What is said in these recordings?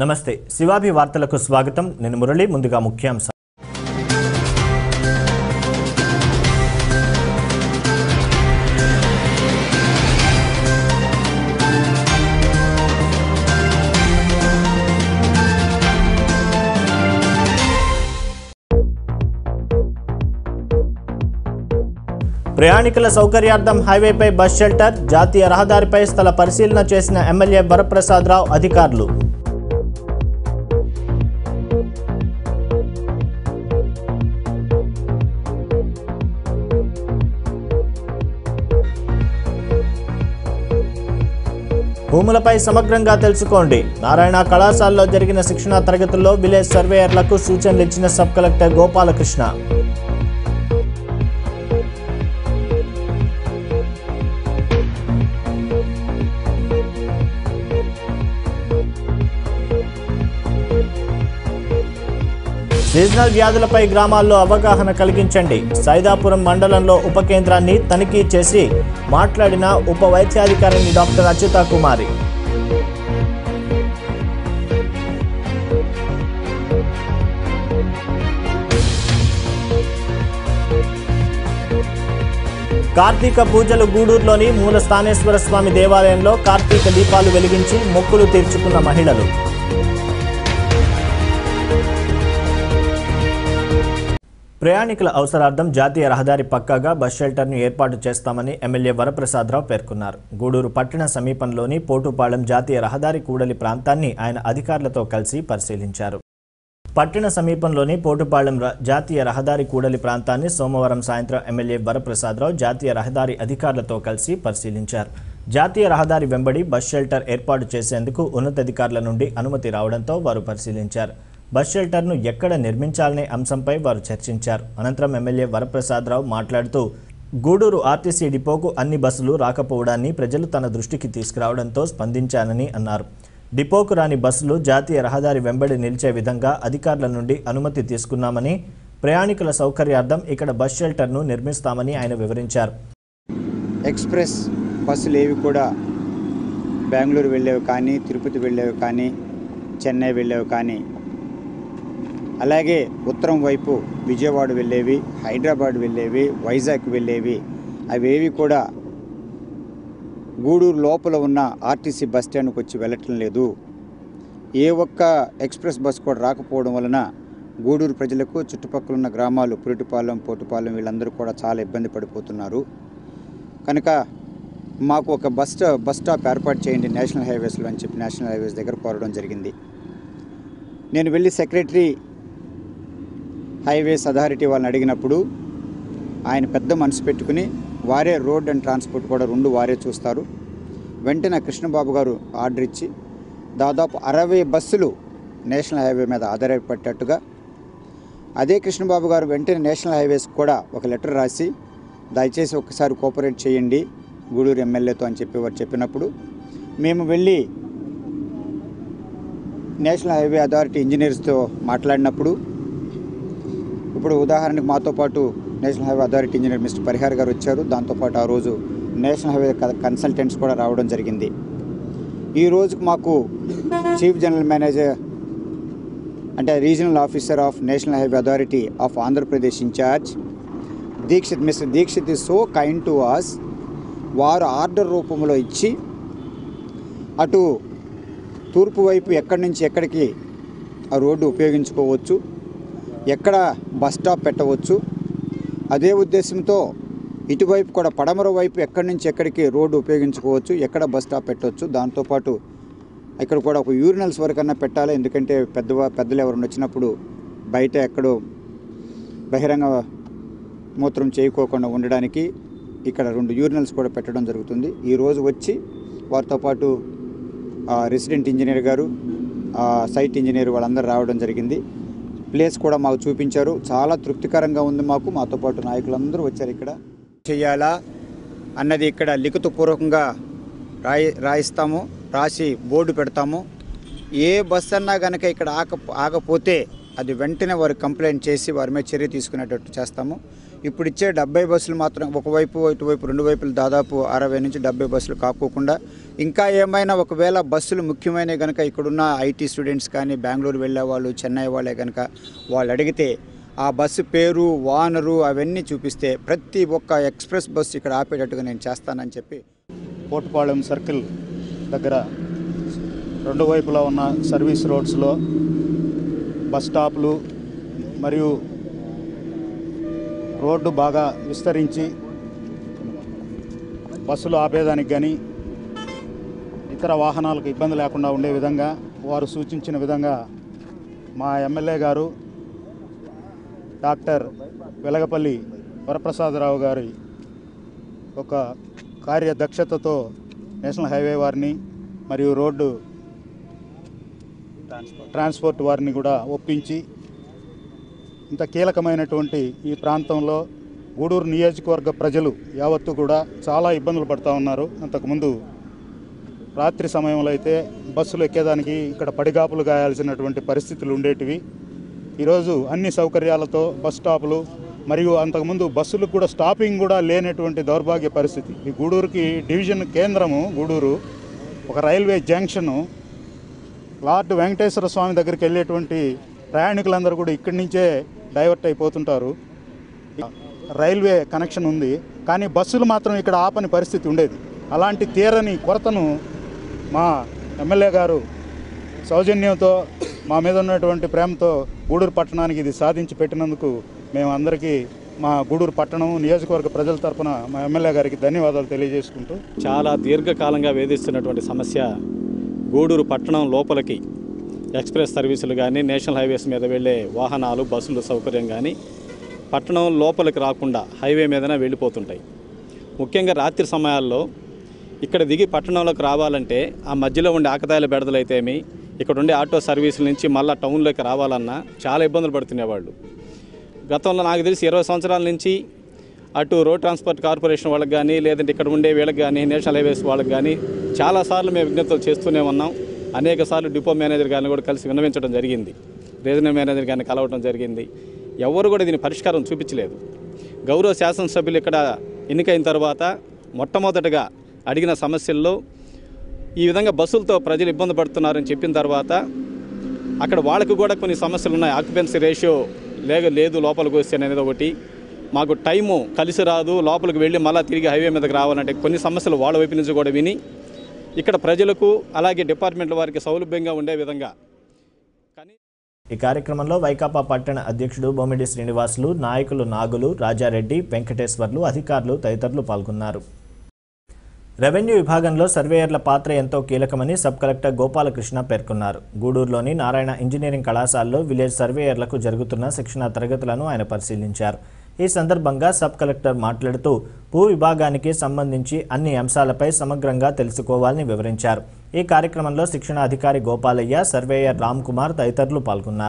నమస్తే శివాభి వార్తలకు స్వాగతం నేను మురళి ముందుగా ముఖ్యాంశాలు ప్రయాణికుల సౌకర్యార్థం హైవేపై బస్ షెల్టర్ జాతీయ రహదారిపై స్థల పరిశీలన చేసిన ఎమ్మెల్యే వరప్రసాదరావు అధికారులు భూములపై సమగ్రంగా తెలుసుకోండి నారాయణ కళాశాలలో జరిగిన శిక్షణా తరగతుల్లో విలేజ్ సర్వేయర్లకు సూచనలు ఇచ్చిన సబ్ కలెక్టర్ గోపాలకృష్ణ సీజనల్ వ్యాధులపై గ్రామాల్లో అవగాహన కలిగించండి సైదాపురం మండలంలో ఉప కేంద్రాన్ని తనిఖీ చేసి మాట్లాడిన ఉప వైద్యాధికారిని డాక్టర్ అచ్యుత కుమారి కార్తీక పూజలు గూడూరులోని మూల స్థానేశ్వర స్వామి దేవాలయంలో కార్తీక దీపాలు వెలిగించి మొక్కులు తీర్చుకున్న మహిళలు ప్రయాణికుల అవసరార్థం జాతీయ రహదారి పక్కాగా బస్ షెల్టర్ను ఏర్పాటు చేస్తామని ఎమ్మెల్యే వరప్రసాదరావు పేర్కొన్నారు గూడూరు పట్టణ సమీపంలోని పోటుపాళెం జాతీయ రహదారి కూడలి ప్రాంతాన్ని ఆయన అధికారులతో కలిసి పరిశీలించారు పట్టణ సమీపంలోని పోటుపాళెం జాతీయ రహదారి కూడలి ప్రాంతాన్ని సోమవారం సాయంత్రం ఎమ్మెల్యే వరప్రసాదరావు జాతీయ రహదారి అధికారులతో కలిసి పరిశీలించారు జాతీయ రహదారి వెంబడి బస్ షెల్టర్ ఏర్పాటు చేసేందుకు ఉన్నతాధికారుల నుండి అనుమతి రావడంతో వారు పరిశీలించారు బస్ షెల్టర్ను ఎక్కడ నిర్మించాలనే అంశంపై వారు చర్చించారు అనంతరం ఎమ్మెల్యే వరప్రసాదరావు మాట్లాడుతూ గూడూరు ఆర్టీసీ డిపోకు అన్ని బస్సులు రాకపోవడాన్ని ప్రజలు తన దృష్టికి తీసుకురావడంతో స్పందించానని అన్నారు డిపోకు రాని బస్సులు జాతీయ రహదారి వెంబడి నిలిచే విధంగా అధికారుల నుండి అనుమతి తీసుకున్నామని ప్రయాణికుల సౌకర్యార్థం ఇక్కడ బస్ షెల్టర్ను నిర్మిస్తామని ఆయన వివరించారు ఎక్స్ప్రెస్ బస్సులు ఏవి కూడా బెంగళూరు వెళ్ళేవి కానీ తిరుపతి వెళ్ళేవి కానీ చెన్నై వెళ్ళేవి కానీ అలాగే ఉత్తరం వైపు విజయవాడ వెళ్ళేవి హైదరాబాద్ వెళ్ళేవి వైజాగ్ వెళ్ళేవి అవేవి కూడా గూడూరు లోపల ఉన్న ఆర్టీసీ బస్ స్టాండ్కి వచ్చి వెళ్ళటం లేదు ఏ ఒక్క ఎక్స్ప్రెస్ బస్ కూడా రాకపోవడం వలన గూడూరు ప్రజలకు చుట్టుపక్కల ఉన్న గ్రామాలు పురిటిపాలెం పోటుపాలెం వీళ్ళందరూ కూడా చాలా ఇబ్బంది పడిపోతున్నారు కనుక మాకు ఒక బస్ స్టాప్ ఏర్పాటు చేయండి నేషనల్ హైవేస్లో అని చెప్పి నేషనల్ హైవేస్ దగ్గర కోరడం జరిగింది నేను వెళ్ళి సెక్రటరీ హైవేస్ అథారిటీ వాళ్ళని అడిగినప్పుడు ఆయన పెద్ద మనసు పెట్టుకుని వారే రోడ్ అండ్ ట్రాన్స్పోర్ట్ కూడా రెండు వారే చూస్తారు వెంటనే కృష్ణబాబు గారు ఆర్డర్ ఇచ్చి దాదాపు 60 బస్సులు నేషనల్ హైవే మీద ఆధారపడేటట్టుగా అదే కృష్ణబాబు గారు వెంటనే నేషనల్ హైవేస్ కూడా ఒక లెటర్ రాసి దయచేసి ఒకసారి కోఆపరేట్ చేయండి గూడూరు ఎమ్మెల్యేతో అని చెప్పి వారు చెప్పినప్పుడు మేము వెళ్ళి నేషనల్ హైవే అథారిటీ ఇంజనీర్స్తో మాట్లాడినప్పుడు ఇప్పుడు ఉదాహరణకు మాతో పాటు national highway authority engineer mister Parihar గారు వచ్చారు దాంతోపాటు ఆ రోజు నేషనల్ హైవే కన్సల్టెంట్స్ కూడా రావడం జరిగింది ఈ రోజుకు మాకు చీఫ్ జనరల్ మేనేజర్ అంటే regional officer of national highway authority of Andhra Pradesh incharge Dikshit mister Dikshit is so kind to us వారు ఆర్డర్ రూపంలో ఇచ్చి అటు తూర్పు వైపు ఎక్కడి నుంచి ఎక్కడికి ఆ రోడ్డు ఉపయోగించుకోవచ్చు ఎక్కడ బస్ స్టాప్ పెట్టవచ్చు అదే ఉద్దేశంతో ఇటువైపు కూడా పడమర వైపు ఎక్కడి నుంచి ఎక్కడికి రోడ్డు ఉపయోగించుకోవచ్చు ఎక్కడ బస్ స్టాప్ పెట్టవచ్చు దాంతోపాటు ఇక్కడ కూడా ఒక యూరినల్స్ వరకన్నా పెట్టాలి ఎందుకంటే పెద్దలు ఎవరైనా వచ్చినప్పుడు బయట ఎక్కడో బహిరంగ మూత్రం చేయకోకుండా ఉండడానికి ఇక్కడ 2 యూరినల్స్ కూడా పెట్టడం జరుగుతుంది ఈరోజు వచ్చి వారితో పాటు రెసిడెంట్ ఇంజనీర్ గారు సైట్ ఇంజనీర్ వాళ్ళందరూ రావడం జరిగింది ప్లేస్ కూడా మాకు చూపించారు చాలా తృప్తికరంగా ఉంది మాతో పాటు నాయకులందరూ వచ్చారు ఇక్కడ చేయాలా అన్నది ఇక్కడ లిఖితపూర్వకంగా రాయిస్తాము రాసి బోర్డు పెడతాము ఏ బస్ అన్నా కనుక ఇక్కడ ఆగపోతే అది వెంటనే వారు కంప్లైంట్ చేసి వారి మీద చర్య తీసుకునేటట్టు చేస్తాము ఇప్పుడు ఇచ్చే 70 బస్సులు మాత్రం ఒకవైపు ఇటువైపు రెండు వైపులు దాదాపు 60 నుంచి 70 బస్సులు కాకోకుండా ఇంకా ఏమైనా ఒకవేళ బస్సులు ముఖ్యమైనవి కనుక ఇక్కడున్న ఐటీ స్టూడెంట్స్ కానీ బెంగళూరు వెళ్ళే వాళ్ళు చెన్నై వాళ్ళే కనుక వాళ్ళు అడిగితే ఆ బస్సు పేరు వానరు అవన్నీ చూపిస్తే ప్రతి ఒక్క ఎక్స్ప్రెస్ బస్సు ఇక్కడ ఆపేటట్టుగా నేను చేస్తానని చెప్పి పోటుపాళెం సర్కిల్ దగ్గర రెండు వైపులా ఉన్న సర్వీస్ రోడ్స్లో బస్ స్టాప్లు మరియు రోడ్డు బాగా విస్తరించి బస్సులు ఆపేదానికి కానీ ఇతర వాహనాలకు ఇబ్బంది లేకుండా ఉండే విధంగా వారు సూచించిన విధంగా మా ఎమ్మెల్యే గారు డాక్టర్ వెలగపల్లి వరప్రసాదరావు గారి ఒక కార్యదక్షతతో నేషనల్ హైవే వారిని మరియు రోడ్డు ట్రాన్స్పోర్ట్ వారిని కూడా ఒప్పించి ఇంత కీలకమైనటువంటి ఈ ప్రాంతంలో గూడూరు నియోజకవర్గ ప్రజలు యావత్తు కూడా చాలా ఇబ్బందులు పడుతూ ఉన్నారు. అంతకుముందు రాత్రి సమయంలో అయితే బస్సులు ఎక్కేదానికి ఇక్కడ పడిగాపులు గాయాల్సినటువంటి పరిస్థితులు ఉండేటివి. ఈరోజు అన్ని సౌకర్యాలతో బస్ స్టాపులు మరియు అంతకుముందు బస్సులకు కూడా స్టాపింగ్ కూడా లేనటువంటి దౌర్భాగ్య పరిస్థితి. ఈ గూడూరుకి డివిజన్ కేంద్రము గూడూరు, ఒక railway junction, lord Venkateswara Swamy దగ్గరికి వెళ్ళేటువంటి ప్రయాణికులందరూ కూడా ఇక్కడి నుంచే డైవర్ట్ అయిపోతుంటారు. రైల్వే కనెక్షన్ ఉంది కానీ బస్సులు మాత్రం ఇక్కడ ఆపని పరిస్థితి ఉండేది. అలాంటి తీరని కొరతను మా ఎమ్మెల్యే గారు సౌజన్యంతో మా మీద ఉన్నటువంటి ప్రేమతో గూడూరు పట్టణానికి ఇది సాధించి పెట్టినందుకు మేము అందరికీ మా గూడూరు పట్టణం నియోజకవర్గ ప్రజల తరఫున మా ఎమ్మెల్యే గారికి ధన్యవాదాలు తెలియజేసుకుంటూ, చాలా దీర్ఘకాలంగా వేధిస్తున్నటువంటి సమస్య గూడూరు పట్టణం లోపలికి ఎక్స్ప్రెస్ సర్వీసులు కానీ నేషనల్ హైవేస్ మీద వెళ్ళే వాహనాలు బస్సులు సౌకర్యం కానీ పట్టణం లోపలికి రాకుండా హైవే మీదనే వెళ్ళిపోతుంటాయి. ముఖ్యంగా రాత్రి సమయాల్లో ఇక్కడ దిగి పట్టణంలోకి రావాలంటే ఆ మధ్యలో ఉండే ఆకతాయిల బెడదలైతేమి ఇక్కడ ఉండే ఆటో సర్వీసుల నుంచి మళ్ళీ టౌన్లోకి రావాలన్నా చాలా ఇబ్బందులు పడుతునేవాళ్ళు. గతంలో నాకు తెలిసి 20 సంవత్సరాల నుంచి అటు రోడ్ ట్రాన్స్పోర్ట్ కార్పొరేషన్ వాళ్ళకి కానీ లేదంటే ఇక్కడ ఉండే వీళ్ళకి కానీ నేషనల్ హైవేస్ వాళ్ళకి కానీ చాలాసార్లు మేము విజ్ఞప్తులు చేస్తూనే ఉన్నాం. అనేక సార్లు డిపో మేనేజర్ గారిని కూడా కలిసి విన్నవించడం జరిగింది, రీజనల్ మేనేజర్ గారిని కలవడం జరిగింది. ఎవరు కూడా దీని పరిష్కారం చూపించలేదు. గౌరవ శాసనసభ్యులు ఇక్కడ ఎన్నికైన తర్వాత మొట్టమొదటగా అడిగిన సమస్యల్లో ఈ విధంగా బస్సులతో ప్రజలు ఇబ్బంది పడుతున్నారని చెప్పిన తర్వాత అక్కడ వాళ్ళకు కూడా కొన్ని సమస్యలు ఉన్నాయి. ఆక్యుపెన్సీ రేషియో లేదు లోపలికి వస్తే అనేది ఒకటి, మాకు టైము కలిసి రాదు, లోపలికి వెళ్ళి మళ్ళీ తిరిగి హైవే మీదకి రావాలంటే కొన్ని సమస్యలు వాళ్ళ వైపు నుంచి కూడా విని ఇక్కడ ప్రజలకు అలాగే డిపార్ట్మెంట్ల వారికి సౌలభ్యంగా ఉండే విధంగా. ఈ కార్యక్రమంలో వైకాపా పట్టణ అధ్యక్షుడు బొమ్మిడి శ్రీనివాసులు, నాయకులు నాగులు, రాజారెడ్డి, వెంకటేశ్వర్లు, అధికారులు తదితరులు పాల్గొన్నారు. రెవెన్యూ విభాగంలో సర్వేయర్ల పాత్ర ఎంతో కీలకమని సబ్ కలెక్టర్ గోపాలకృష్ణ పేర్కొన్నారు. గూడూరులోని నారాయణ ఇంజనీరింగ్ కళాశాలలో విలేజ్ సర్వేయర్లకు జరుగుతున్న శిక్షణా తరగతులను ఆయన పరిశీలించారు. ఈ సందర్భంగా సబ్ కలెక్టర్ మాట్లాడుతూ భూ విభాగానికి సంబంధించి అన్ని అంశాలపై సమగ్రంగా తెలుసుకోవాలని వివరించారు. ఈ కార్యక్రమంలో శిక్షణ అధికారి గోపాలయ్య, సర్వేయర్ రామ్ కుమార్ తదితరులు పాల్గొన్నారు.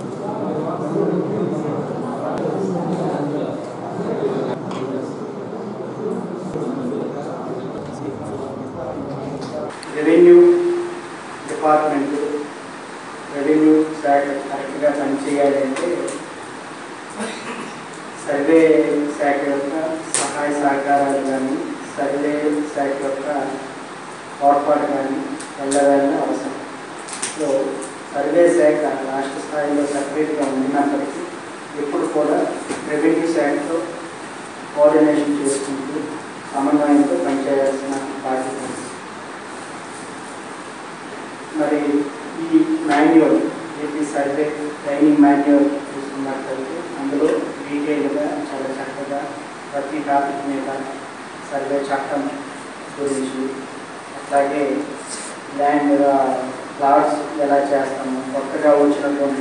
రెవెన్యూ డిపార్ట్మెంట్ రెవెన్యూ శాఖ కరెక్ట్గా పనిచేయాలి అంటే సర్వే శాఖ యొక్క సహాయ సహకారాలు కానీ సర్వే శాఖ యొక్క తోడ్పాటు కానీ వెళ్ళాలని అవసరం. సో సర్వే శాఖ రాష్ట్ర స్థాయిలో సపరేట్గా ఉన్నప్పటికీ ఎప్పుడు కూడా రెవెన్యూ శాఖతో కోఆర్డినేషన్ చేసుకుంటూ సమన్వయంతో పనిచేయాల్సిన బాధ్యత. మరి ఈ manual AP survey training manual చూసుకున్నట్లయితే అందులో డీటెయిల్గా చాలా చక్కగా ప్రతి టాపిక్ మీద సర్వే చట్టం గురించి, అట్లాగే ల్యాండ్ ప్లాట్స్ ఎలా చేస్తాము, కొత్తగా వచ్చినటువంటి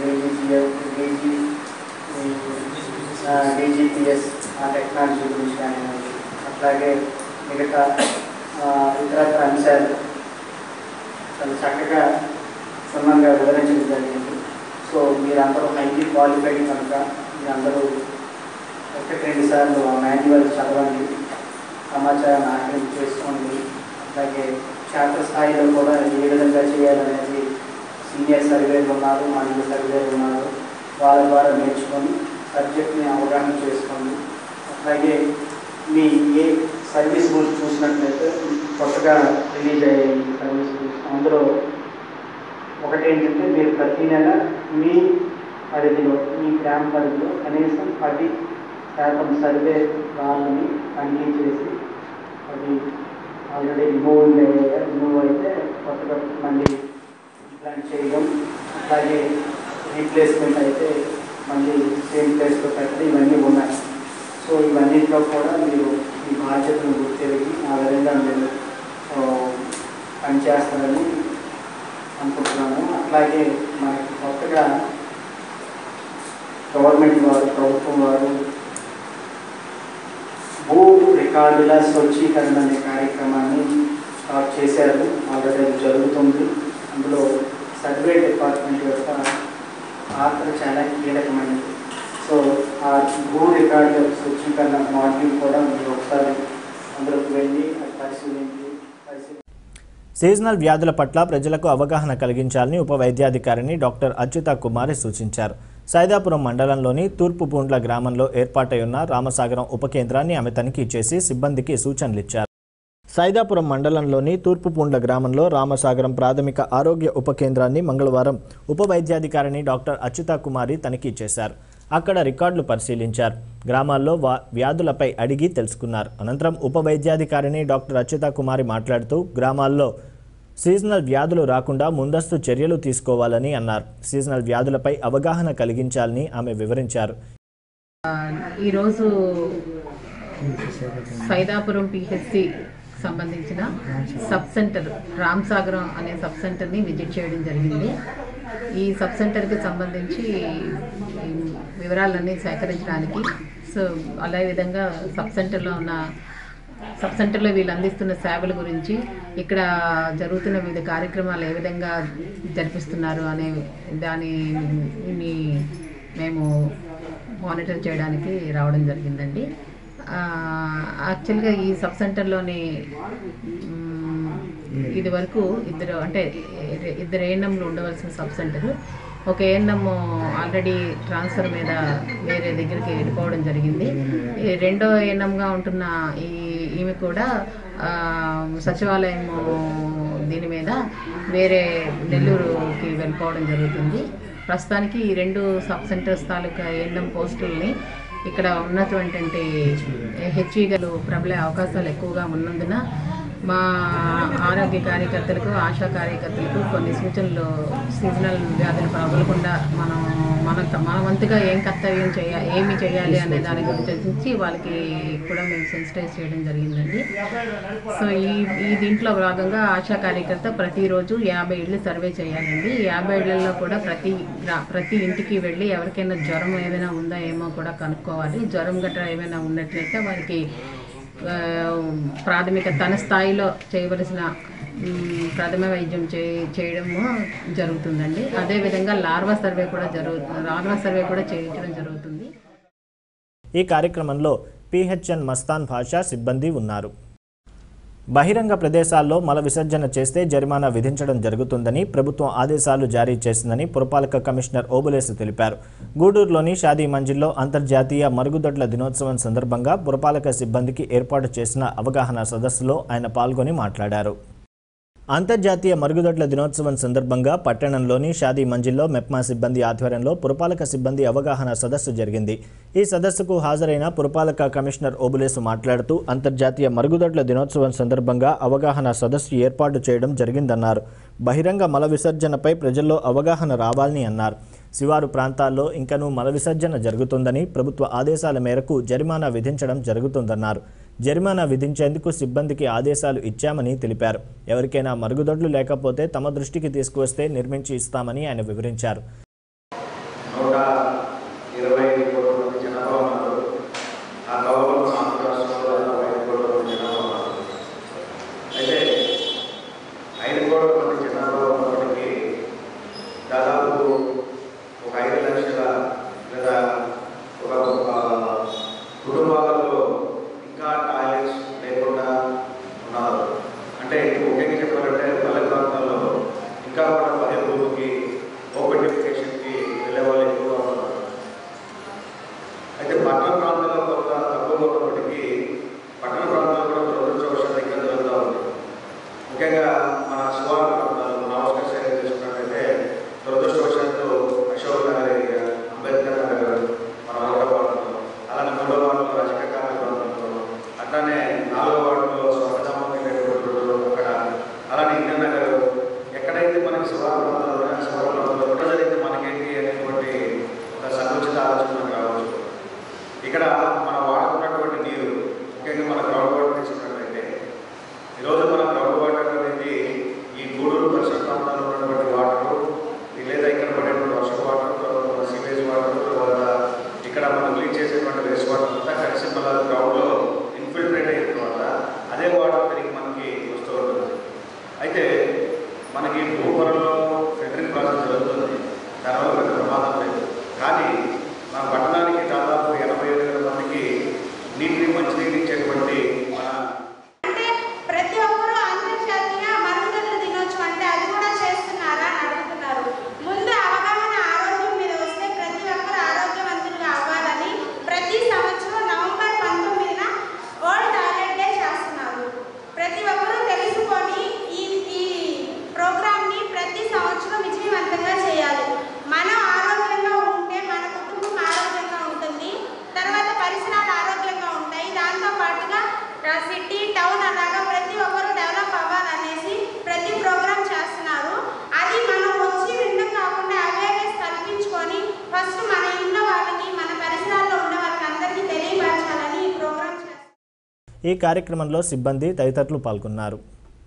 డీజీపీఎస్ ఆ టెక్నాలజీ గురించి కానివ్వండి, అట్లాగే మిగతా ఇతరత్ర అంశాలు చాలా చక్కగా క్షుణ్ణంగా వివరించడం జరిగింది. సో మీరందరూ హైలీ క్వాలిఫైడ్ కనుక మీరందరూ 1-2 సార్లు ఆ మాన్యువల్ చదవండి, సమాచారాన్ని ఆకలింపు చేసుకోండి. అట్లాగే క్షేత్ర స్థాయిలో కూడా ఏ విధంగా చేయాలనేది సీనియర్ సర్వేలు ఉన్నారు, మాన్యువల్ సర్వేలు ఉన్నారు, వాళ్ళ ద్వారా నేర్చుకొని సబ్జెక్ట్ని అవగాహన చేసుకోండి. అలాగే మీ ఏ సర్వీస్ రూల్స్ చూసినట్లయితే కొత్తగా రిలీజ్ అయ్యే సర్వీస్ రూల్స్ అందులో ఒకటి ఏంటంటే మీరు ప్రతి నెల మీ పరిధిలో మీ గ్రామ పరిధిలో కనీసం 10% సర్వే వాళ్ళని తనిఖీ చేసి అది ఆల్రెడీ రిమూవ్ అయితే కొత్తగా మళ్ళీ ఇంప్లాంట్ చేయడం, అలాగే రీప్లేస్మెంట్ అయితే మళ్ళీ సేమ్ ప్లేస్లో పెట్టడం ఇవన్నీ ఉన్నాయి. సో ఇవన్నింటిలో కూడా మీరు ఈ బాధ్యతను గుర్తిరిగి ఆ విధంగా మీరు పనిచేస్తారని అనుకుంటున్నాను. అట్లాగే మనకి కొత్తగా గవర్నమెంట్ వారు, ప్రభుత్వం వారు భూ రికార్డుల స్వచ్ఛీకరణ అనే కార్యక్రమాన్ని స్టార్ట్ చేశారు. ఆల్రెడీ అది జరుగుతుంది. అందులో సర్వే డిపార్ట్మెంట్ యొక్క పాత్ర చాలా కీలకమైనది. సో ఆ భూ రికార్డుల స్వచ్ఛీకరణ మాడ్యూల్ కూడా మీరు ఒకసారి అందులోకి వెళ్ళి అది పరిశీలించి సీజనల్ వ్యాధుల పట్ల ప్రజలకు అవగాహన కలిగించాలని ఉప వైద్యాధికారిని డాక్టర్ అచ్యుత కుమారి సూచించారు. సైదాపురం మండలంలోని తూర్పు పూండ్ల గ్రామంలో ఏర్పాటై ఉన్న రామసాగరం ఉప కేంద్రాన్ని ఆమె తనిఖీ చేసి సిబ్బందికి సూచనలిచ్చారు. సైదాపురం మండలంలోని తూర్పు పూండ్ల గ్రామంలో రామసాగరం ప్రాథమిక ఆరోగ్య ఉప కేంద్రాన్ని మంగళవారం ఉప వైద్యాధికారిని డాక్టర్ అచ్యుత కుమారి తనిఖీ చేశారు. అక్కడ రికార్డులు పరిశీలించారు. గ్రామాల్లో వ్యాధులపై అడిగి తెలుసుకున్నారు. అనంతరం ఉప వైద్యాధికారిని డాక్టర్ అచ్యుత కుమారి మాట్లాడుతూ గ్రామాల్లో సీజనల్ వ్యాధులు రాకుండా ముందస్తు చర్యలు తీసుకోవాలని అన్నారు. సీజనల్ వ్యాధులపై అవగాహన కలిగించాలని ఆమె వివరించారు. ఈరోజు సైదాపురం పిహెచ్సి సంబంధించిన సబ్ సెంటర్ రామసాగరం అనే సబ్ సెంటర్ని విజిట్ చేయడం జరిగింది. ఈ సబ్ సెంటర్కి సంబంధించి వివరాలన్నీ సేకరించడానికి అదే విధంగా సబ్ సెంటర్లో వీళ్ళు అందిస్తున్న సేవల గురించి, ఇక్కడ జరుగుతున్న వివిధ కార్యక్రమాలు ఏ విధంగా జరిపిస్తున్నారు అనే దానిని మేము మానిటర్ చేయడానికి రావడం జరిగిందండి. యాక్చువల్గా ఈ సబ్ సెంటర్లోని ఇది వరకు ఇద్దరు ఏఎన్ఎంలు ఉండవలసిన సబ్ సెంటర్, ఒక ఏఎన్ఎం ఆల్రెడీ ట్రాన్స్ఫర్ మీద వేరే దగ్గరికి వెళ్ళిపోవడం జరిగింది. రెండో ఏఎన్ఎంగా ఉంటున్న ఈమె కూడా సచివాలయం దీని మీద వేరే నెల్లూరుకి వెళ్ళిపోవడం జరుగుతుంది. ప్రస్తుతానికి ఈ రెండు సబ్ సెంటర్స్ తాలూకా ఏఎన్ఎం పోస్టుల్ని ఇక్కడ ఉన్నటువంటి హెచ్ఈగలు ప్రబలే అవకాశాలు ఎక్కువగా ఉన్నందున మా ఆరోగ్య కార్యకర్తలకు, ఆశా కార్యకర్తలకు కొన్ని సూచనలు సీజనల్ వ్యాధులు ప్రబలకుండా మన వంతుగా ఏం కర్తవ్యం ఏమి చేయాలి అనే దాని గురించి వాళ్ళకి కూడా మేము సెన్సిటైజ్ చేయడం జరిగిందండి. సో ఈ దీంట్లో భాగంగా ఆశా కార్యకర్త ప్రతిరోజు 50 ఇళ్ళు సర్వే చేయాలండి. 50 ఇళ్లలో కూడా ప్రతి ఇంటికి వెళ్ళి ఎవరికైనా జ్వరం ఏదైనా ఉందా ఏమో కూడా కనుక్కోవాలి. జ్వరం గట్రా ఏమైనా ఉన్నట్లయితే వారికి ప్రాథమిక తన స్థాయిలో చేయవలసిన ప్రథమ వైద్యం చేయడము జరుగుతుందండి. అదేవిధంగా లార్వా సర్వే కూడా చేయించడం జరుగుతుంది. ఈ కార్యక్రమంలో పిహెచ్ఎన్ మస్తాన్ భాషా సిబ్బంది ఉన్నారు. బహిరంగ ప్రదేశాల్లో మల విసర్జన చేస్తే జరిమానా విధించడం జరుగుతుందని ప్రభుత్వం ఆదేశాలు జారీ చేసిందని పురపాలక కమిషనర్ ఓబులేసు తెలిపారు. గూడూరులోని షాదీ మంజిల్లో అంతర్జాతీయ మరుగుదొడ్ల దినోత్సవం సందర్భంగా పురపాలక సిబ్బందికి ఏర్పాటు చేసిన అవగాహన సదస్సులో ఆయన పాల్గొని మాట్లాడారు. అంతర్జాతీయ మరుగుదొడ్ల దినోత్సవం సందర్భంగా పట్టణంలోని షాదీ మంజిల్లో మెప్మా సిబ్బంది ఆధ్వర్యంలో పురపాలక సిబ్బంది అవగాహన సదస్సు జరిగింది. ఈ సదస్సుకు హాజరైన పురపాలక కమిషనర్ ఓబులేసు మాట్లాడుతూ అంతర్జాతీయ మరుగుదొడ్ల దినోత్సవం సందర్భంగా అవగాహన సదస్సు ఏర్పాటు చేయడం జరిగిందన్నారు. బహిరంగ మల విసర్జనపై ప్రజల్లో అవగాహన రావాలని అన్నారు. శివారు ప్రాంతాల్లో ఇంకనూ మల విసర్జన జరుగుతుందని, ప్రభుత్వ ఆదేశాల మేరకు జరిమానా విధించడం జరుగుతుందన్నారు. జరిమానా విధించేందుకు సిబ్బందికి ఆదేశాలు ఇచ్చామని తెలిపారు. ఎవరికైనా మరుగుదొడ్లు లేకపోతే తమ దృష్టికి తీసుకువస్తే నిర్మించి ఇస్తామని ఆయన వివరించారు. అంటే ముఖ్యంగా చెప్పాలంటే పల్లె ప్రాంతాల్లో ఇంకా కూడా 10 రోజులకి ఓపెన్ డిఫికేషన్ ఇక్కడ మనం వాడుతున్నటువంటి నీరు ముఖ్యంగా మన గ్రౌండ్ వాటర్ తీసుకున్నట్లయితే ఈరోజు మన గ్రౌండ్ వాటర్ అనేది ఈ గూడూరు పరిసర ప్రాంతాల్లో ఉన్నటువంటి వాటర్ లేదా ఇక్కడ పడేటువంటి వర్ష వాటర్, సివేజ్ వాటర్, తర్వాత ఇక్కడ మనం క్లీన్ చేసేటువంటి వేస్ట్ వాటర్ అంతా కలిసి మన గ్రౌండ్లో ఇన్ఫిల్ట్రేట్ అయిన తర్వాత అదే వాటర్ తిరిగి మనకి వస్తూ ఉంటుంది. అయితే మనకి భూగర్భంలో ఫిల్టరింగ్ ప్రాసెస్ జరుగుతుంది, దానివల్ల పెద్ద ప్రమాదం లేదు. కానీ మన పట్టణానికి దాదాపు 87,000 మందికి నీటిని మంచినీటిని ఇచ్చేటువంటి మన ప్రతి ఒక్కరూ అంతర్జాతీయ మరుగుదొడ్ల దినోత్సవం అంటే అది కూడా చేస్తున్నారా అని అడుగుతున్నారు. ముందు అవగాహన ఆరోగ్యం మీద వస్తే ప్రతి ఒక్కరు ఆరోగ్యవంతులుగా అవ్వాలని ప్రతి సంవత్సరం నవంబర్ 19న వరల్డ్ టాయిలెట్ డే చేస్తున్నారు. ప్రతి ఒక్కరూ తెలుసుకొని ఈ ప్రోగ్రామ్ని ప్రతి సంవత్సరం విజయవంతంగా చేయాలి. మనం ఆరోగ్యంగా ఉంటే మన కుటుంబం ఆరోగ్యంగా ఉంటుంది, తర్వాత పరిసరాలు ఆరోగ్యంగా ఉంటాయి. దాంతో పాటుగా సిటీ, టౌన్ అలాగా ప్రతి ఒక్కరు డెవలప్ అవ్వాలనేసి ప్రతి ప్రోగ్రామ్ చేస్తున్నారు. అది మనం వచ్చి వినడం కాకుండా అవేర్నెస్ కల్పించుకొని ఫస్ట్ మన ఇంట్లో వాళ్ళకి, మన పరిసరాల్లో ఉన్న వాళ్ళకి అందరికీ తెలియపరచాలని ఈ ప్రోగ్రామ్ చేస్తారు. ఈ కార్యక్రమంలో సిబ్బంది తదితరులు పాల్గొన్నారు.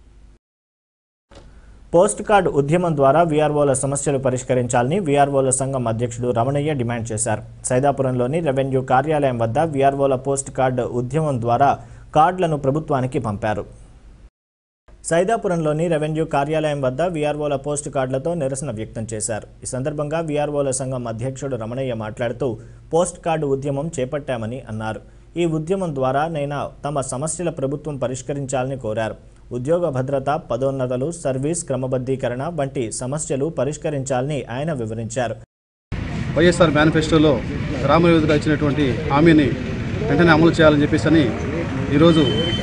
పోస్ట్ కార్డు ఉద్యమం ద్వారా వీఆర్ఓల సమస్యలు పరిష్కరించాలని వీఆర్ఓల సంఘం అధ్యక్షుడు రమణయ్య డిమాండ్ చేశారు. సైదాపురంలోని రెవెన్యూ కార్యాలయం వద్ద వీఆర్ఓల పోస్ట్ కార్డు ఉద్యమం ద్వారా కార్డులను ప్రభుత్వానికి పంపారు. సైదాపురంలోని రెవెన్యూ కార్యాలయం వద్ద వీఆర్ఓల పోస్ట్ కార్డులతో నిరసన వ్యక్తం చేశారు. ఈ సందర్భంగా వీఆర్ఓల సంఘం అధ్యక్షుడు రమణయ్య మాట్లాడుతూ పోస్ట్ కార్డు ఉద్యమం చేపట్టామని అన్నారు. ఈ ఉద్యమం ద్వారా తమ సమస్యల ప్రభుత్వం పరిష్కరించాలని కోరారు. ఉద్యోగ భద్రత, పదోన్నతులు, సర్వీస్ క్రమబద్ధీకరణ వంటి సమస్యలు పరిష్కరించాలని ఆయన వివరించారు. వైఎస్ఆర్ మేనిఫెస్టోలో గ్రామ నియోజకవర్గంగా ఇచ్చినటువంటి హామీని వెంటనే అమలు చేయాలని చెప్పేసి ఈరోజు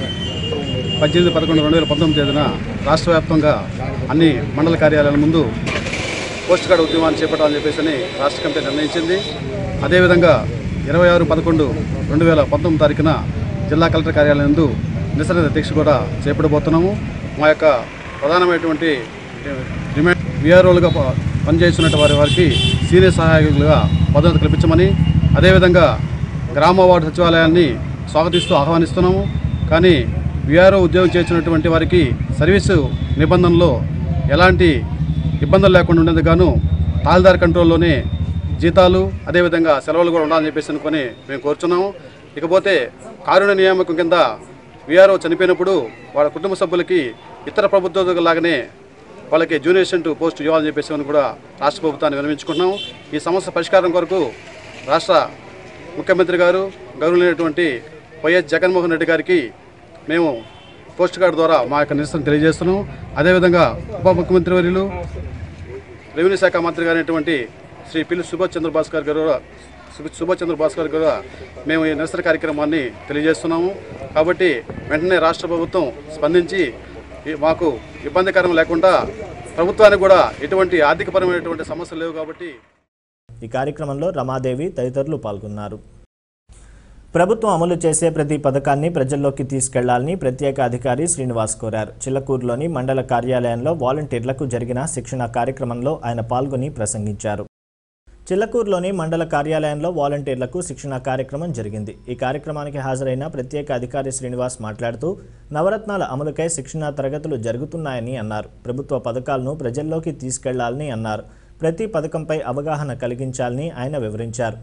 18/11/2019 తేదీన రాష్ట్ర వ్యాప్తంగా అన్ని మండల కార్యాలయాల ముందు పోస్ట్ కార్డు ఉద్యమాన్ని చేపట్టాలని చెప్పేసి రాష్ట్ర కమిటీ నిర్ణయించింది. అదేవిధంగా 26/11/2019 తారీఖున జిల్లా కలెక్టర్ కార్యాలయం నందు నిరసన దీక్ష కూడా చేపట్టబోతున్నాము. మా యొక్క ప్రధానమైనటువంటి డిమాండ్ వీఆర్ఓలుగా పనిచేస్తున్న వారికి సీనియర్ సహాయకులుగా పదోన్నతి కల్పించమని, అదేవిధంగా గ్రామ వార్డు సచివాలయాన్ని స్వాగతిస్తూ ఆహ్వానిస్తున్నాము. కానీ వీఆర్ఓ ఉద్యోగం చేస్తున్నటువంటి వారికి సర్వీసు నిబంధనలో ఎలాంటి ఇబ్బందులు లేకుండా ఉండేందుకు గాను తాల్దార్ కంట్రోల్లోనే జీతాలు అదేవిధంగా సెలవులు కూడా ఉండాలని చెప్పేసి అనుకొని మేము కోరుచున్నాము. ఇకపోతే కారుణ్య నియామకం కింద వీఆర్ఓ చనిపోయినప్పుడు వాళ్ళ కుటుంబ సభ్యులకి ఇతర ప్రభుత్వోద్యోగులాగానే వాళ్ళకి జూనియర్ అసిస్టెంట్ పోస్ట్ ఇవ్వాలని చెప్పేసి కూడా రాష్ట్ర ప్రభుత్వాన్ని విన్నవించుకుంటున్నాము. ఈ సమస్య పరిష్కారం కొరకు రాష్ట్ర ముఖ్యమంత్రి గారు గౌరవనీయులైనటువంటి వైఎస్ జగన్మోహన్ రెడ్డి గారికి మేము పోస్ట్ కార్డు ద్వారా మా యొక్క నిరసన తెలియజేస్తున్నాం. అదేవిధంగా ఉప ముఖ్యమంత్రి వర్యులు రెవెన్యూ శాఖ మంత్రి గారైనటువంటి శ్రీ పిల్లి సుభాష్ చంద్ర భాస్కర్ గారు మేము ఈ నిరసన కార్యక్రమాన్ని తెలియజేస్తున్నాము. కాబట్టి వెంటనే రాష్ట్ర ప్రభుత్వం స్పందించి మాకు ఇబ్బందికరం లేకుండా ప్రభుత్వానికి కూడా ఎటువంటి ఆర్థికపరమైనటువంటి సమస్యలు లేవు. కాబట్టి ఈ కార్యక్రమంలో రమాదేవి తదితరులు పాల్గొన్నారు. ప్రభుత్వం అమలు చేసే ప్రతి పథకాన్ని ప్రజల్లోకి తీసుకెళ్లాలని ప్రత్యేక అధికారి శ్రీనివాస్ కోరారు. చిల్లకూరులోని మండల కార్యాలయంలో వాలంటీర్లకు జరిగిన శిక్షణ కార్యక్రమంలో ఆయన పాల్గొని ప్రసంగించారు. చిల్లకూరులోని మండల కార్యాలయంలో వాలంటీర్లకు శిక్షణ కార్యక్రమం జరిగింది. ఈ కార్యక్రమానికి హాజరైన ప్రత్యేక అధికారి శ్రీనివాస్ మాట్లాడుతూ నవరత్నాల అమలుకై శిక్షణా తరగతులు జరుగుతున్నాయని అన్నారు. ప్రభుత్వ పథకాలను ప్రజల్లోకి తీసుకెళ్లాలని అన్నారు. ప్రతి పథకంపై అవగాహన కలిగించాలని ఆయన వివరించారు.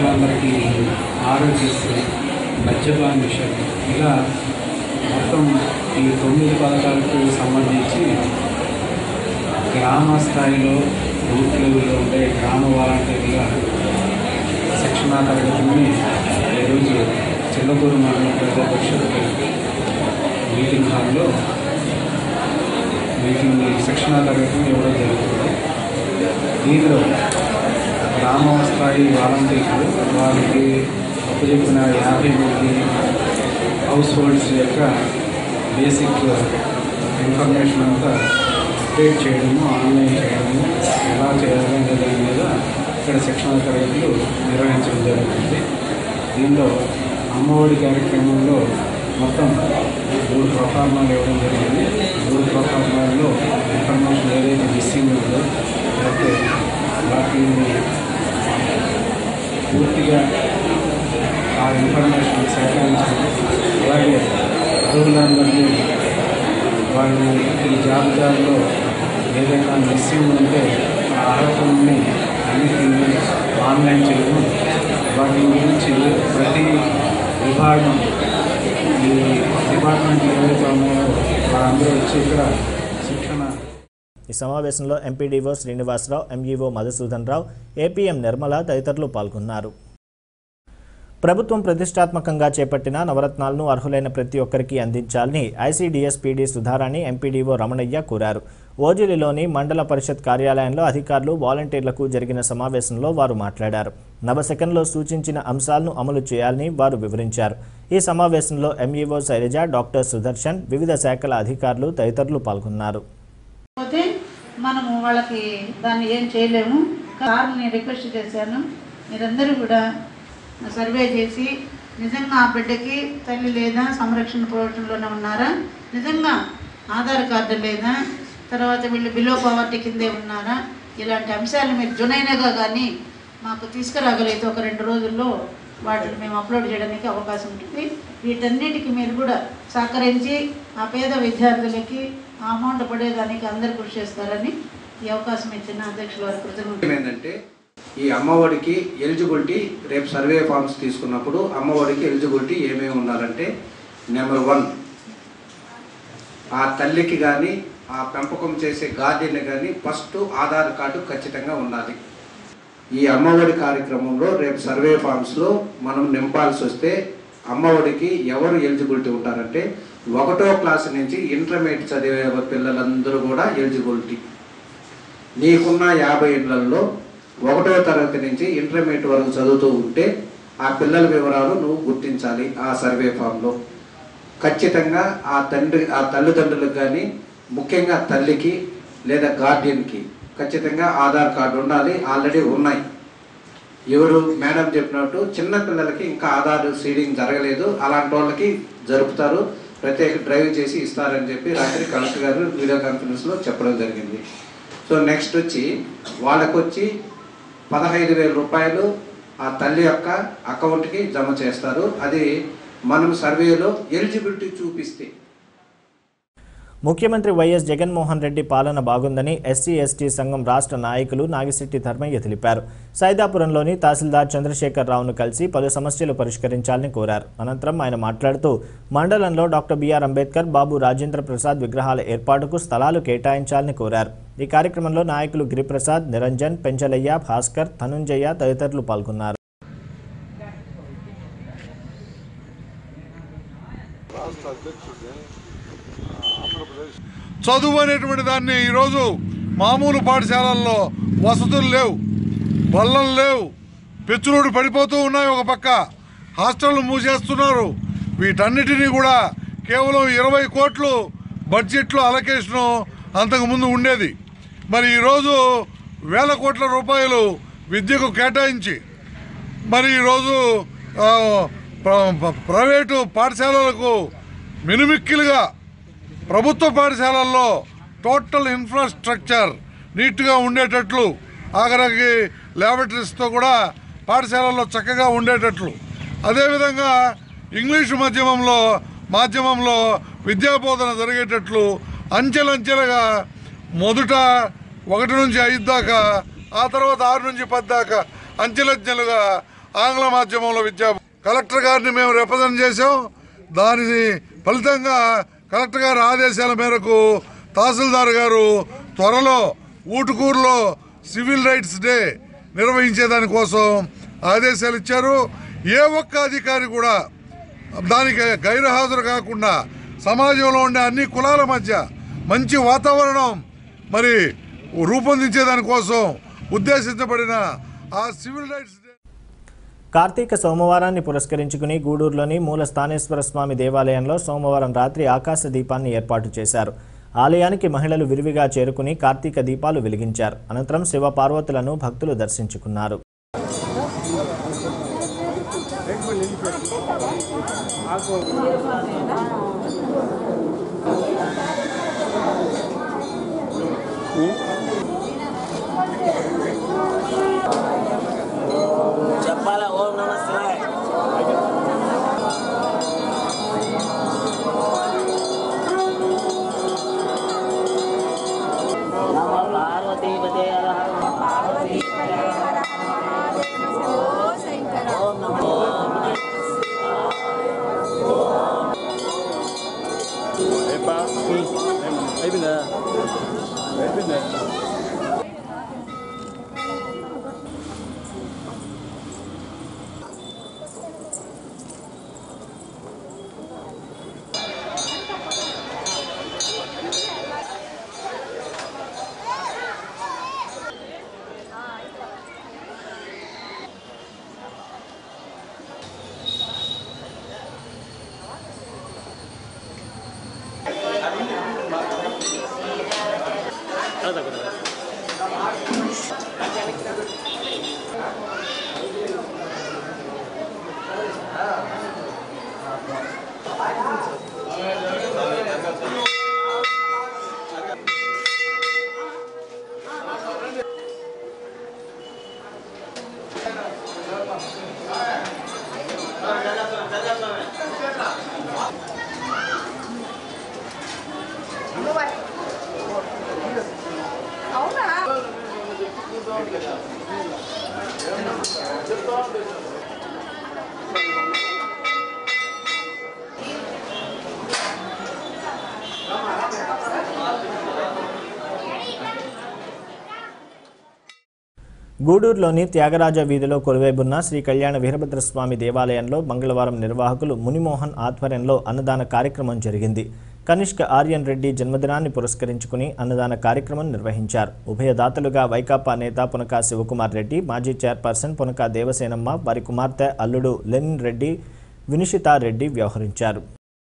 ఇలా మొత్తం ఈ 9 పథకాలకు సంబంధించి గ్రామ స్థాయిలో బూత్ లెవెల్లో ఉండే గ్రామ వాలంటీర్ల శిక్షణా తరగతిని ఈరోజు చిల్లకూరు మండల ప్రజా పరిషత్ మీటింగ్ హాల్లో శిక్షణా తరగతిని ఇవ్వడం జరుగుతుంది. దీనిలో గ్రామ స్థాయి వాలంటీర్లు వారికి అప్పచెప్పిన 50 మంది హౌస్ హోల్డ్స్ యొక్క బేసిక్ ఇన్ఫర్మేషన్ అంతా అప్డేట్ చేయడము, ఆన్లైన్ చేయడము, ఎలా చేయాలనే దాని మీద ఇక్కడ శిక్షణ తరగతులు నిర్వహించడం జరుగుతుంది. దీనిలో అమ్మఒడి కార్యక్రమంలో మొత్తం 3 ప్రొఫార్మాలు ఇవ్వడం జరిగింది. 3 ప్రొఫార్మాల్లో ఇన్ఫర్మేషన్ ఏదైతే మిస్సింగ్ ఉందో లేకపోతే వాటిని పూర్తిగా ఆ ఇన్ఫర్మేషన్ సేకరించాలి. అలాగే అర్హులందరినీ వాళ్ళు ఈ జాబితాలో ఏదైనా మిస్సింగ్ ఉంటే ఆ అర్హతల్ని అన్నిటిని ఆన్లైన్ చేయడం, వాటి గురించి ప్రతి విభాగం ఈ డిపార్ట్మెంట్ ఏవైతే ఉన్నాయో వారందరూ వచ్చి ఇక్కడ శిక్షణ. ఈ సమావేశంలో MPDO Srinivasarao, MEO Madhusudan Rao, APM Nirmala తదితరులు పాల్గొన్నారు. ప్రభుత్వం ప్రతిష్టాత్మకంగా చేపట్టిన నవరత్నాలను అర్హులైన ప్రతి ఒక్కరికి అందించాలని ICDS PD Sudharani, MPDO Ramanaiah కోరారు. ఓజిలిలోని మండల పరిషత్ కార్యాలయంలో అధికారులు, వాలంటీర్లకు జరిగిన సమావేశంలో వారు మాట్లాడారు. నవశకంలో సూచించిన అంశాలను అమలు చేయాలని వారు వివరించారు. ఈ సమావేశంలో ఎంఈఓ శైలజ, డాక్టర్ సుదర్శన్, వివిధ శాఖల అధికారులు తదితరులు పాల్గొన్నారు. మనము వాళ్ళకి దాన్ని ఏం చేయలేము. సార్ని రిక్వెస్ట్ చేశాను, మీరందరూ కూడా సర్వే చేసి నిజంగా ఆ బిడ్డకి తల్లి లేదా సంరక్షణ పోవటంలోనే ఉన్నారా, నిజంగా ఆధార్ కార్డు లేదా, తర్వాత వీళ్ళు బిలో పవర్టీ కిందే ఉన్నారా, ఇలాంటి అంశాలు మీరు జునైనగా కానీ మాకు తీసుకురాగలిగితే ఒక 2 రోజుల్లో వాటిని మేము అప్లోడ్ చేయడానికి అవకాశం ఉంటుంది. వీటన్నిటికీ మీరు కూడా సహకరించి ఆ పేద విద్యార్థులకి ఆ అమౌంట్ పడేదానికి అందరు కృషి చేస్తారని ఈ అవకాశం ఇచ్చిన అధ్యక్షుల వారి కృతజ్ఞతలు. ఏంటంటే ఈ అమ్మఒడికి ఎలిజిబిలిటీ రేపు సర్వే ఫార్మ్స్ తీసుకున్నప్పుడు అమ్మఒడికి ఎలిజిబిలిటీ ఏమేమి ఉండాలంటే, నెంబర్ 1 ఆ తల్లికి కానీ ఆ పెంపకం చేసే గార్డియన్ కానీ ఫస్ట్ ఆధార్ కార్డు ఖచ్చితంగా ఉండాలి. ఈ అమ్మఒడి కార్యక్రమంలో రేపు సర్వే ఫార్మ్స్లో మనం నింపాల్సి వస్తే అమ్మఒడికి ఎవరు ఎలిజిబిలిటీ ఉంటారంటే 1వ క్లాస్ నుంచి ఇంటర్మీడియట్ చదివే పిల్లలందరూ కూడా ఎలిజిబిలిటీ. నీకున్న 50 ఇళ్లలో 1వ తరగతి నుంచి ఇంటర్మీడియట్ వరకు చదువుతూ ఉంటే ఆ పిల్లల వివరాలు నువ్వు గుర్తించాలి. ఆ సర్వే ఫామ్లో ఖచ్చితంగా ఆ తల్లిదండ్రులకు కానీ ముఖ్యంగా తల్లికి లేదా గార్డియన్కి ఖచ్చితంగా ఆధార్ కార్డు ఉండాలి. ఆల్రెడీ ఉన్నాయి. ఎవరు మేడం చెప్పినట్టు చిన్న పిల్లలకి ఇంకా ఆధార్ సీడింగ్ జరగలేదు, అలాంటి వాళ్ళకి జరుపుతారు, ప్రత్యేక డ్రైవ్ చేసి ఇస్తారని చెప్పి రాత్రి కలెక్టర్ గారు వీడియో కాన్ఫరెన్స్లో చెప్పడం జరిగింది. సో నెక్స్ట్ వచ్చి వాళ్ళకు వచ్చి 15,000 రూపాయలు ఆ తల్లి యొక్క అకౌంట్కి జమ చేస్తారు. అది మనం సర్వేలో ఎలిజిబిలిటీ చూపిస్తే. ముఖ్యమంత్రి వైఎస్ జగన్మోహన్ రెడ్డి పాలన బాగుందని ఎస్సీ ఎస్టీ సంఘం రాష్ట్ర నాయకులు నాగిశెట్టి ధర్మయ్య తెలిపారు. సైదాపురంలోని తహసీల్దార్ చంద్రశేఖర్ రావును కలిసి పలు సమస్యలు పరిష్కరించాలని కోరారు. అనంతరం ఆయన మాట్లాడుతూ మండలంలో డాక్టర్ బిఆర్ అంబేద్కర్, బాబు రాజేంద్ర ప్రసాద్ విగ్రహాల ఏర్పాటుకు స్థలాలు కేటాయించాలని కోరారు. ఈ కార్యక్రమంలో నాయకులు గిరిప్రసాద్, నిరంజన్, పెంచలయ్య, భాస్కర్, ధనుంజయ తదితరులు పాల్గొన్నారు. చదువు అనేటువంటి దాన్ని ఈరోజు మామూలు పాఠశాలల్లో వసతులు లేవు, బల్లలు లేవు, పెచ్చులోడు పడిపోతూ ఉన్నాయి. ఒక పక్క హాస్టళ్లు మూసేస్తున్నారు. వీటన్నిటినీ కూడా కేవలం 20 కోట్లు బడ్జెట్లో అలొకేషను అంతకుముందు ఉండేది. మరి ఈరోజు వేల కోట్ల రూపాయలు విద్యకు కేటాయించి మరి ఈరోజు ప్రైవేటు పాఠశాలలకు మినుమిక్కిలుగా ప్రభుత్వ పాఠశాలల్లో టోటల్ ఇన్ఫ్రాస్ట్రక్చర్ నీట్గా ఉండేటట్లు, ఆఖరికి ల్యాబొరేటరీస్తో కూడా పాఠశాలల్లో చక్కగా ఉండేటట్లు, అదేవిధంగా ఇంగ్లీషు మాధ్యమంలో విద్యాబోధన జరిగేటట్లు అంచెలంచెలుగా మొదట 1 నుంచి 5 దాకా, ఆ తర్వాత 6 నుంచి 10 దాకా అంచెలంచెలుగా ఆంగ్ల మాధ్యమంలో కలెక్టర్ గారిని మేము రిప్రజెంట్ చేసాం. దాని ఫలితంగా కలెక్టర్ గారి ఆదేశాల మేరకు తహసీల్దార్ గారు త్వరలో ఊటుకూరులో సివిల్ రైట్స్ డే నిర్వహించేదానికోసం ఆదేశాలు ఇచ్చారు. ఏ ఒక్క అధికారి కూడా దానికి గైర్హాజరు కాకుండా సమాజంలో ఉండే అన్ని కులాల మధ్య మంచి వాతావరణం మరి రూపొందించేదానికోసం ఉద్దేశించబడిన ఆ సివిల్ రైట్స్ డే. కార్తీక సోమవారాన్ని పురస్కరించుకుని గూడూరులోని మూల స్థానేశ్వర స్వామి దేవాలయంలో సోమవారం రాత్రి ఆకాశ దీపాన్ని ఏర్పాటు చేశారు. ఆలయానికి మహిళలు విరివిగా చేరుకుని కార్తీక దీపాలు వెలిగించారు. అనంతరం శివ పార్వతులను భక్తులు దర్శించుకున్నారు. చెప్పాలా ఓం నమః శివాయ. గూడూరులోని త్యాగరాజ వీధిలో కొలువైబున్న శ్రీ కళ్యాణ వీరభద్రస్వామి దేవాలయంలో మంగళవారం నిర్వాహకులు మునిమోహన్ ఆధ్వర్యంలో అన్నదాన కార్యక్రమం జరిగింది. కనిష్క ఆర్యన్ రెడ్డి జన్మదినాన్ని పురస్కరించుకుని అన్నదాన కార్యక్రమం నిర్వహించారు. ఉభయదాతలుగా వైకాపా నేత పునక శివకుమార్ రెడ్డి, మాజీ చైర్పర్సన్ పునక దేవసేనమ్మ, వారి కుమార్తె అల్లుడు లెనిన్ రెడ్డి, వినిషితారెడ్డి వ్యవహరించారు.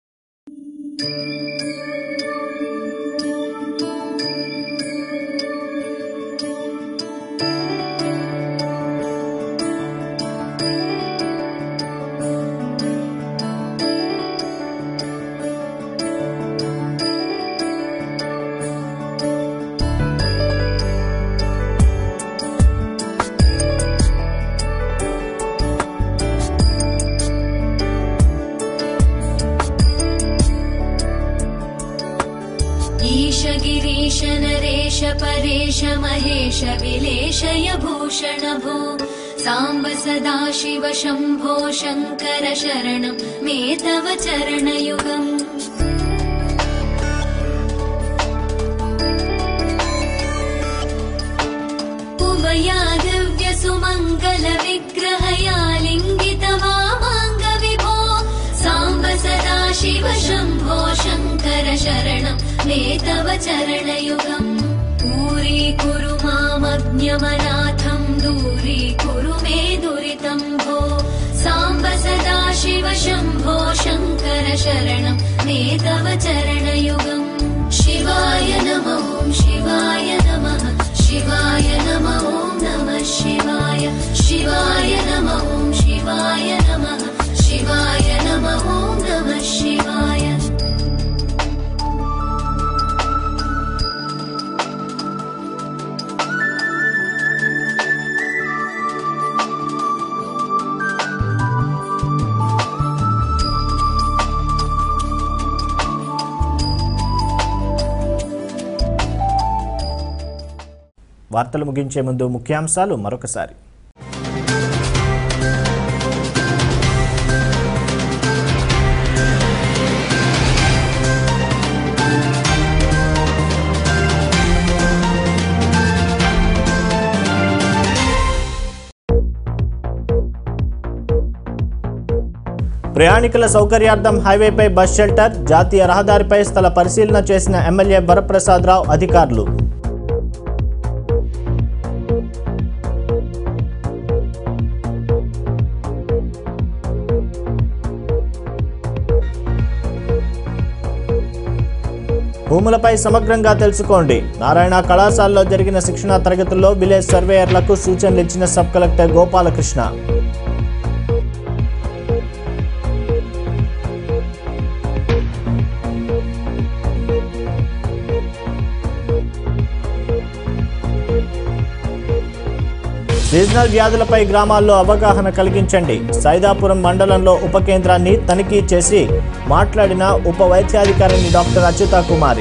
गिरीश नरेश परेश महेश विलेशय भूषण भो सांब सदाशिव शंभो शंकर शरणं मे तव चरणयुगम् उमया दिव्य सुमंगल विग्रहया लिंगित वामांग विभो सांब सदाशिव शंभो शंकर शरणं मे तव चरणयुगम् दूरीकुरु मामज्ञमनाथं दूरीकुरु मे दुरितं भो सांब सदाशिव शंभो शंकर शरणं मे तव चरणयुगम् शिवाय नमः शिवाय नमः शिवाय नमः नमः शिवाय शिवाय नमः शिवाय नमः शिवाय नमः नमः शिवाय వార్తలు ముగించే ముందు ముఖ్యాంశాలు మరొకసారి. ప్రయాణికుల సౌకర్యార్థం హైవేపై బస్ షెల్టర్, జాతీయ రహదారిపై స్థల పరిశీలన చేసిన ఎమ్మెల్యే వరప్రసాదరావు అధికారులు. భూములపై సమగ్రంగా తెలుసుకోండి. నారాయణ కళాశాలలో జరిగిన శిక్షణా తరగతుల్లో విలేజ్ సర్వేయర్లకు సూచనలు ఇచ్చిన సబ్ కలెక్టర్ గోపాలకృష్ణ. సీజనల్ వ్యాధులపై గ్రామాల్లో అవగాహన కలిగించండి. సైదాపురం మండలంలో ఉప కేంద్రాన్ని తనిఖీ చేసి మాట్లాడిన ఉప వైద్యాధికారిని డాక్టర్ అచ్యుత కుమారి.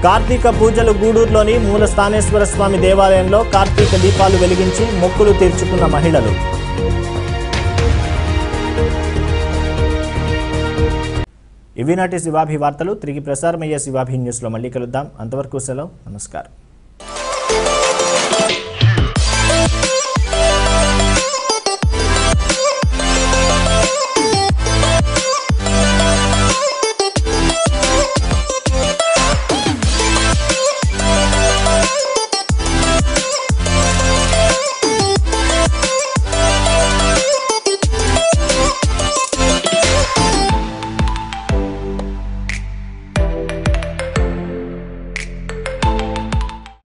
కార్తీక పూజలు గూడూరులోని మూల స్థానేశ్వర స్వామి దేవాలయంలో కార్తీక దీపాలు వెలిగించి మొక్కులు తీర్చుకున్న మహిళలు. ఇవి నాటి శివాభి వార్తలు. తిరిగి ప్రసారమయ్యే శివాభి న్యూస్లో మళ్ళీ కలుద్దాం. అంతవరకు సెలవు. నమస్కారం.